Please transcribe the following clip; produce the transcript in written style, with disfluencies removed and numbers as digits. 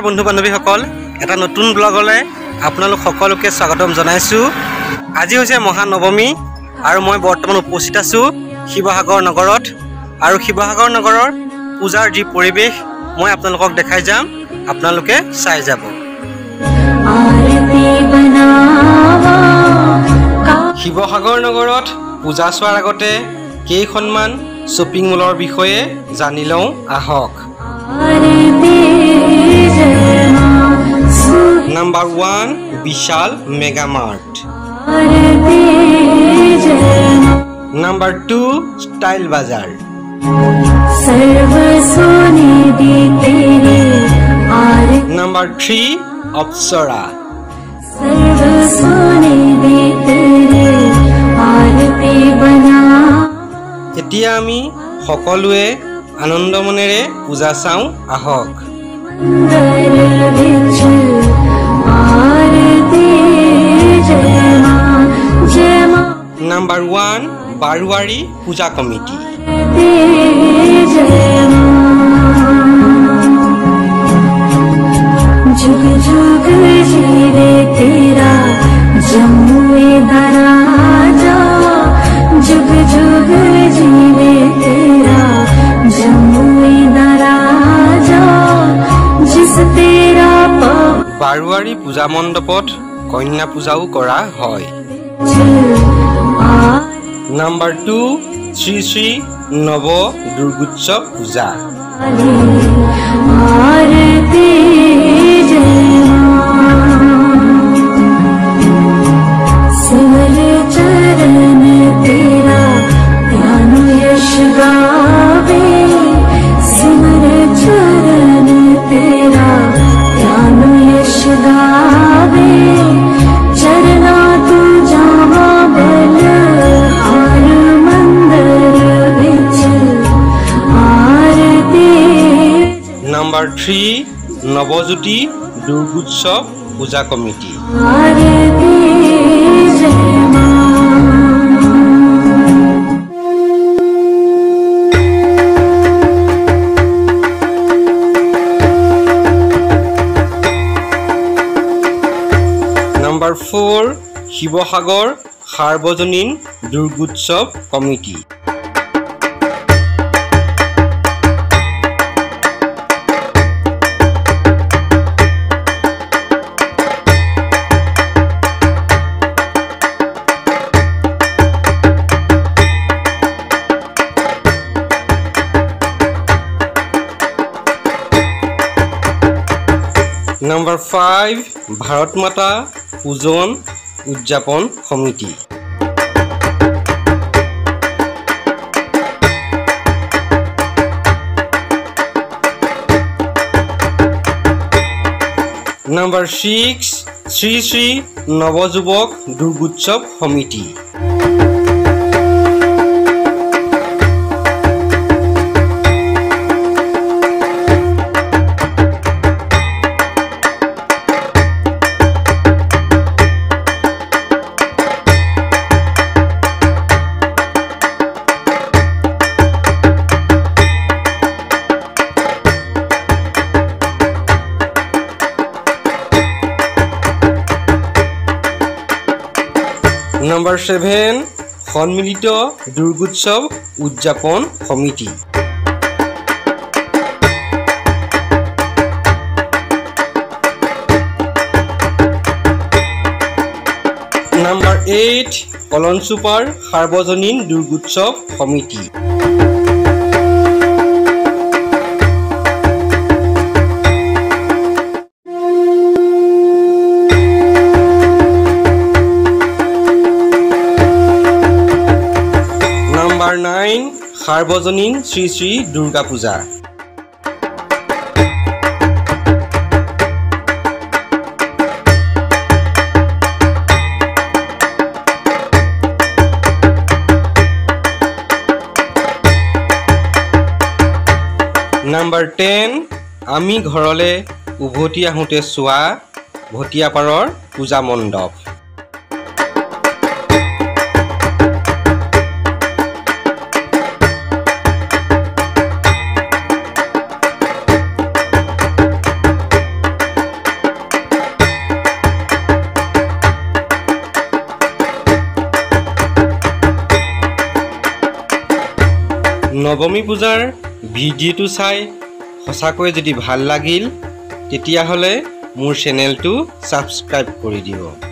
বন্ধু বান্ধৱীসকল এটা নতুন ব্লগলৈ আপোনালোক সকলোকে স্বাগতম জনাইছো। আজি হৈছে মহানৱমী আৰু মই বৰ্তমান উপস্থিত আছো শিৱসাগৰ নগৰত আৰু শিৱসাগৰ নগৰৰ পূজাৰ যি পৰিৱেশ মই আপোনালোকক দেখাই যাম, আপোনালোকে চাই যাব। শিৱসাগৰ নগৰত পূজা চোৱাৰ আগতে কেইখনমান শ্বপিং মলৰ বিষয়ে জানি লওঁ আহক। Number 1 Vishal Mega Mart. Number 2 Style Bazaar. Number 3 Apsara. এতিয়া আমি সকলোৱে আনন্দ মনেৰে পূজা চাওঁ আহক। Number 1 Barwari Puja Committee. जुग जुग जीवे तेरा जम्मुए दराजा, जुग जुग जीवे तेरा जम्मुए दराजा, जिस तेरा बारुआरी पूजा मंडपत कन्या पूजाও কৰা হয়। Number 2 শ্রী শ্রী নব দুর্গোৎসৱ পূজা। Number 3 নৱজ্যোতি দুৰ্গোৎসৱ পূজা কমিটি। Number 4 শিৱসাগৰ সাৰ্বজনীন দুৰ্গোৎসৱ কমিটি। Number 5 ভাৰত মাতা পূজন উদযাপন সমিতি। Number 6 শ্রী শ্রী নৱযুৱক দুৰ্গোৎসৱ সমিতি। Number 7 সন্মিলিত দুৰ্গোৎসৱ উদযাপন সমিতি। Number 8 কলনচুপাৰ সাৰ্বজনীন দুৰ্গোৎসৱ সমিতি। Number 9 সাৰ্বজনীন শ্ৰী শ্ৰী দুৰ্গা পূজা। Number 10 আমি ঘৰলে উভতি আহোঁতে চোৱা ভটিয়াপাৰৰ পূজা মণ্ডপ। নৱমী পূজাৰ ভিডিঅ'টো চাই সঁচাকৈ যদি ভাল লাগিল তেতিয়াহ'লে মোৰ চেনেলটো ছাবস্ক্ৰাইব কৰি দিব।